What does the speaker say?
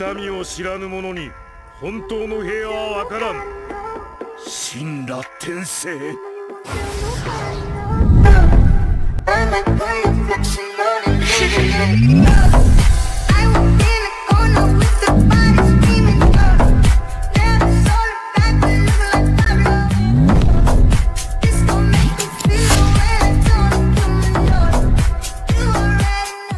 痛みを知らぬ者に本当の平和はわからん。神羅転生。 I'm a